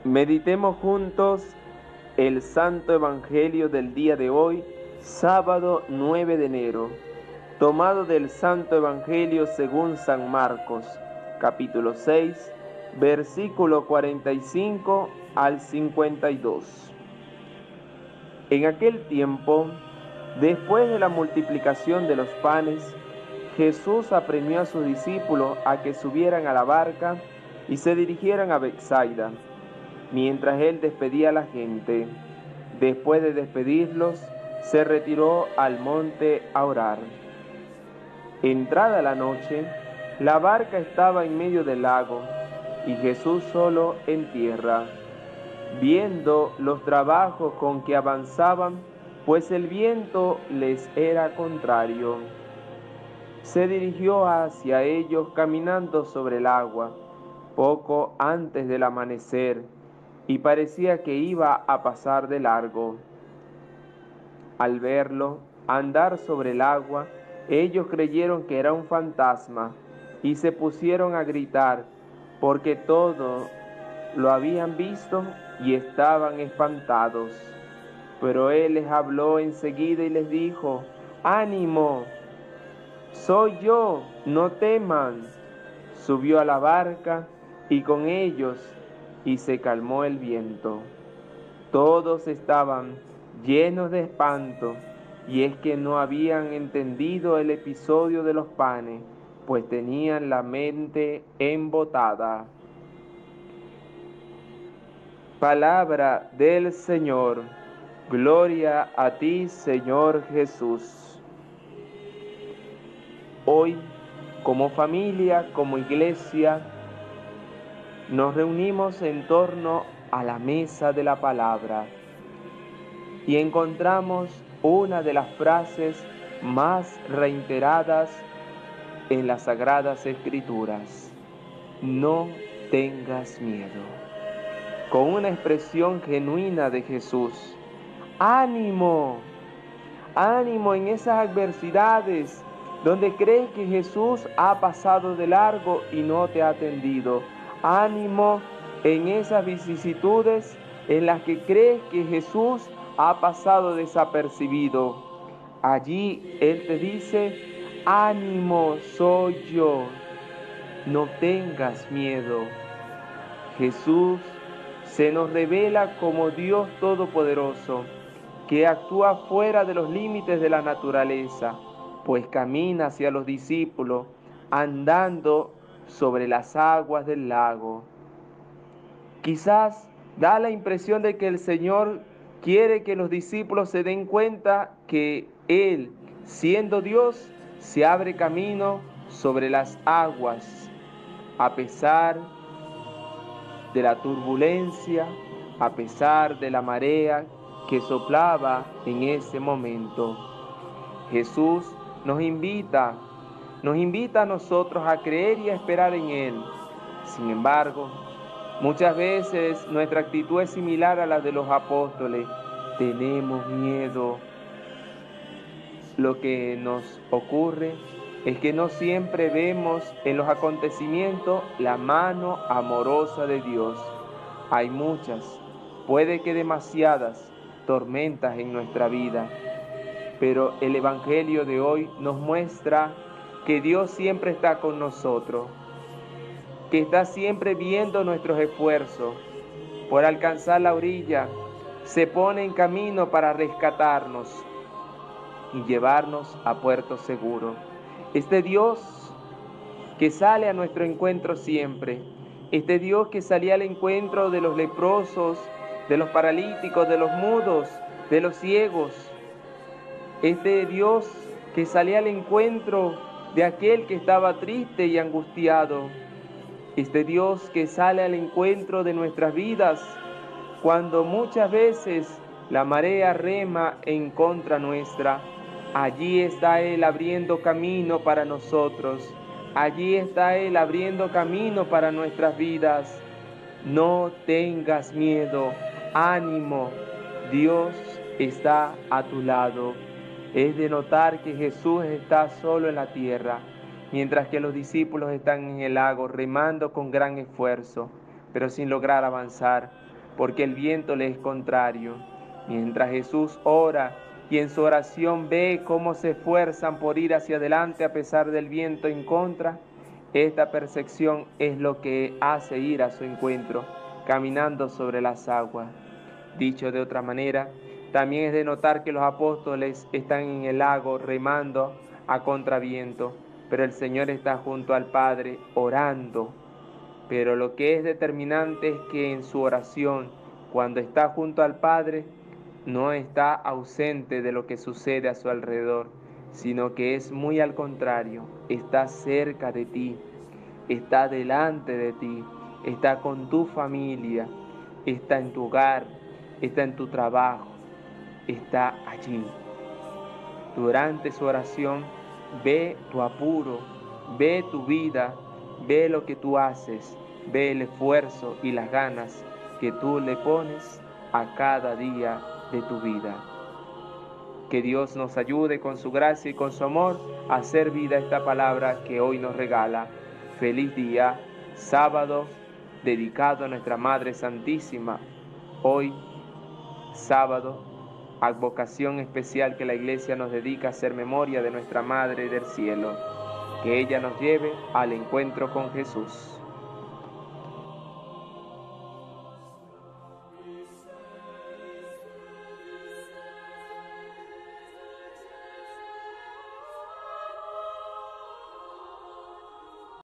Meditemos juntos el Santo Evangelio del día de hoy, sábado 9 de enero, tomado del Santo Evangelio según San Marcos, capítulo 6, versículo 45 al 52. En aquel tiempo, después de la multiplicación de los panes, Jesús apremió a sus discípulos a que subieran a la barca y se dirigieran a Betsaida, mientras él despedía a la gente. Después de despedirlos, se retiró al monte a orar. Entrada la noche, la barca estaba en medio del lago y Jesús solo en tierra. Viendo los trabajos con que avanzaban, pues el viento les era contrario, se dirigió hacia ellos caminando sobre el agua, poco antes del amanecer, y parecía que iba a pasar de largo. Al verlo andar sobre el agua, ellos creyeron que era un fantasma y se pusieron a gritar, porque todo lo habían visto y estaban espantados. Pero él les habló enseguida y les dijo: «¡Ánimo! Soy yo, no teman». Subió a la barca y con ellos, y se calmó el viento. Todos estaban llenos de espanto, y es que no habían entendido el episodio de los panes, pues tenían la mente embotada. Palabra del Señor. Gloria a ti, Señor Jesús. Hoy, como familia, como iglesia, nos reunimos en torno a la mesa de la palabra y encontramos una de las frases más reiteradas en las Sagradas Escrituras: no tengas miedo, con una expresión genuina de Jesús. ¡Ánimo! ¡Ánimo en esas adversidades donde crees que Jesús ha pasado de largo y no te ha atendido! ¡Ánimo en esas vicisitudes en las que crees que Jesús ha pasado desapercibido! Allí Él te dice: ánimo, soy yo, no tengas miedo. Jesús se nos revela como Dios Todopoderoso, que actúa fuera de los límites de la naturaleza, pues camina hacia los discípulos andando sobre las aguas del lago. Quizás da la impresión de que el Señor quiere que los discípulos se den cuenta que Él, siendo Dios, se abre camino sobre las aguas, a pesar de la turbulencia, a pesar de la marea que soplaba en ese momento. Jesús nos invita a nosotros a creer y a esperar en Él. Sin embargo, muchas veces nuestra actitud es similar a la de los apóstoles. Tenemos miedo. Lo que nos ocurre es que no siempre vemos en los acontecimientos la mano amorosa de Dios. Hay muchas, puede que demasiadas, tormentas en nuestra vida, pero el Evangelio de hoy nos muestra que Dios siempre está con nosotros, que está siempre viendo nuestros esfuerzos por alcanzar la orilla, se pone en camino para rescatarnos y llevarnos a puerto seguro. Este Dios que sale a nuestro encuentro siempre, este Dios que salía al encuentro de los leprosos, de los paralíticos, de los mudos, de los ciegos, este Dios que salía al encuentro de aquel que estaba triste y angustiado, este Dios que sale al encuentro de nuestras vidas cuando muchas veces la marea rema en contra nuestra. Allí está Él abriendo camino para nosotros. Allí está Él abriendo camino para nuestras vidas. No tengas miedo, ánimo, Dios está a tu lado. Es de notar que Jesús está solo en la tierra, mientras que los discípulos están en el lago remando con gran esfuerzo, pero sin lograr avanzar. porque el viento le es contrario. Mientras Jesús ora y en su oración ve cómo se esfuerzan por ir hacia adelante a pesar del viento en contra, esta percepción es lo que hace ir a su encuentro, caminando sobre las aguas. Dicho de otra manera, también es de notar que los apóstoles están en el lago remando a contraviento, pero el Señor está junto al Padre orando. Pero lo que es determinante es que en su oración, cuando está junto al Padre, no está ausente de lo que sucede a su alrededor, sino que es muy al contrario, está cerca de ti, está delante de ti, está con tu familia, está en tu hogar, está en tu trabajo, está allí. Durante su oración, ve tu apuro, ve tu vida, ve lo que tú haces, ve el esfuerzo y las ganas que tú le pones a cada día de tu vida. Que Dios nos ayude con su gracia y con su amor a hacer vida esta palabra que hoy nos regala. Feliz día, sábado, dedicado a nuestra Madre Santísima. Hoy, sábado, advocación especial que la Iglesia nos dedica a hacer memoria de nuestra Madre del Cielo. Que ella nos lleve al encuentro con Jesús.